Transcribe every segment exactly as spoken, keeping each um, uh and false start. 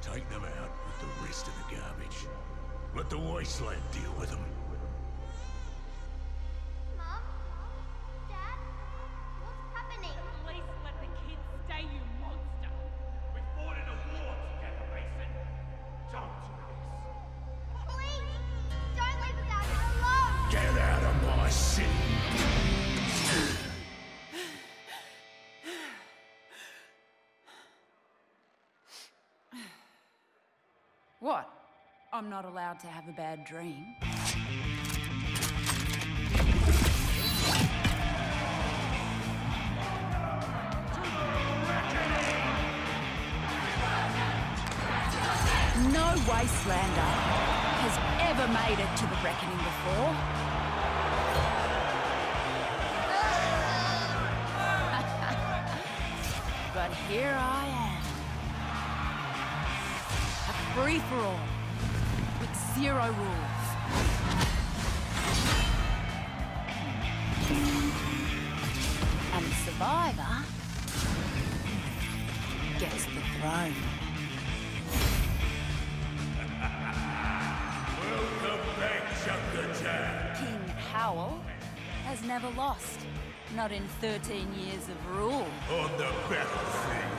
Take them out with the rest of the garbage. Let the wasteland deal with them. Mom? Dad? What's happening? Please let the kids stay, you monster! We fought in a war together, Mason. Don't do this. Please! Don't leave us out here alone! Get out of my city! What? I'm not allowed to have a bad dream? No Wastelander has ever made it to the Reckoning before. But here I am. A free-for-all, with zero rules. And the survivor gets the throne. Welcome back, Chunkajan! King Howell has never lost. Not in thirteen years of rule. On the battlefield!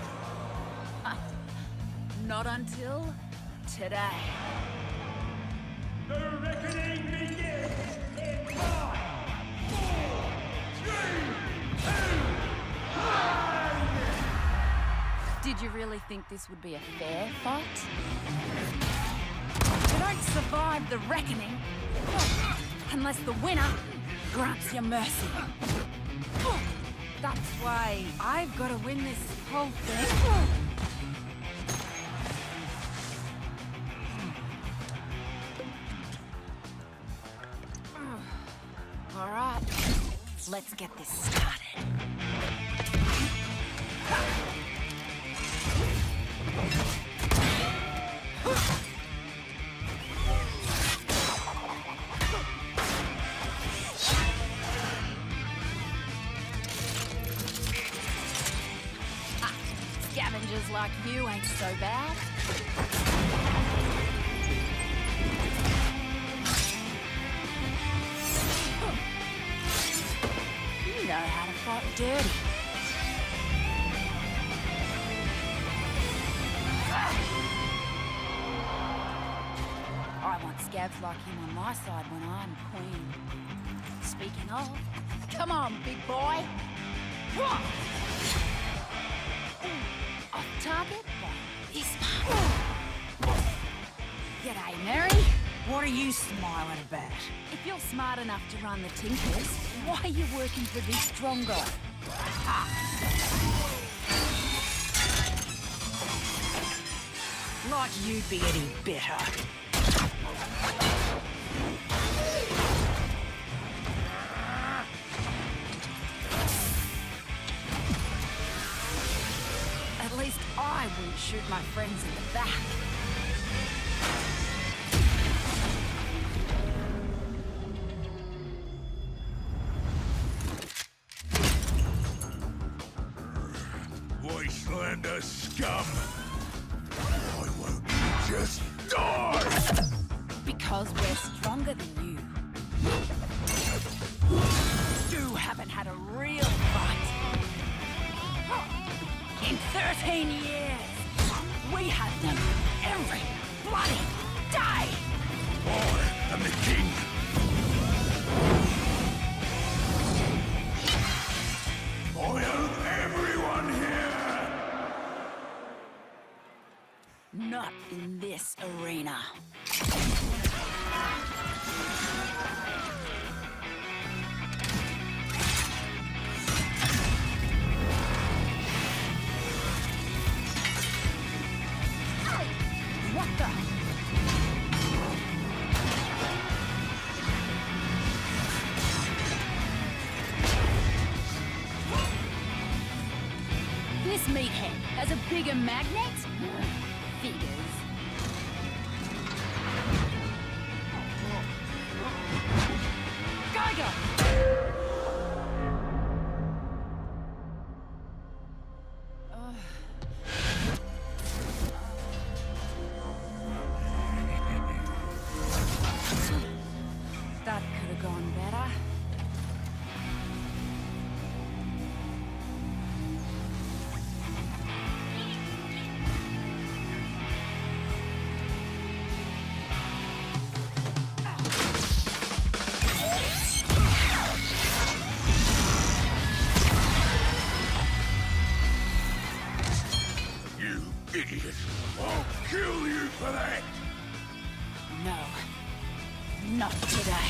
Not until today. The reckoning begins in five, four, three, two, one! Did you really think this would be a fair fight? You don't survive the reckoning unless the winner grants you mercy. That's why I've got to win this whole thing. All right, let's get this started. Scavengers like you ain't so bad. You know how to fight dirty. I want scavs like him on my side when I'm queen. Speaking of, come on, big boy. Off target, but this one. G'day, Mary. What are you smiling about? If you're smart enough to run the Tinkers, why are you working for this strong guy? Like you'd be any better. At least I wouldn't shoot my friends in the back. Wastelander scum! Why won't you just die? Because we're stronger than you. You haven't had a real fight. In thirteen years, we had them every bloody day. I am the king! I own everyone here! Not in this arena. What the? This meathead has a bigger magnet? Figures. Geiger! Idiot! I'll kill you for that! No. Not today.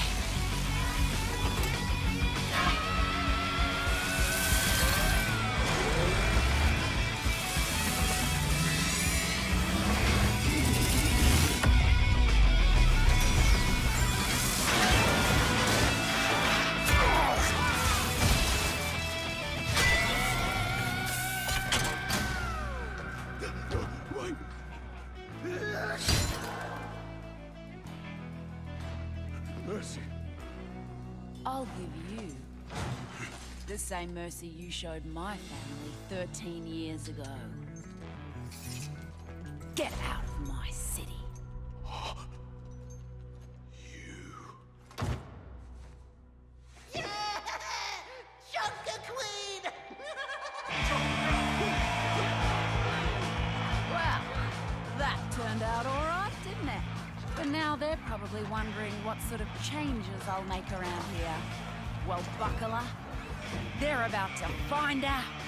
Wait! Mercy. I'll give you the same mercy you showed my family thirteen years ago. Get out of my city. Well, that turned out all right, didn't it? But now they're probably wondering what sort of changes I'll make around here. Well, buckler, they're about to find out.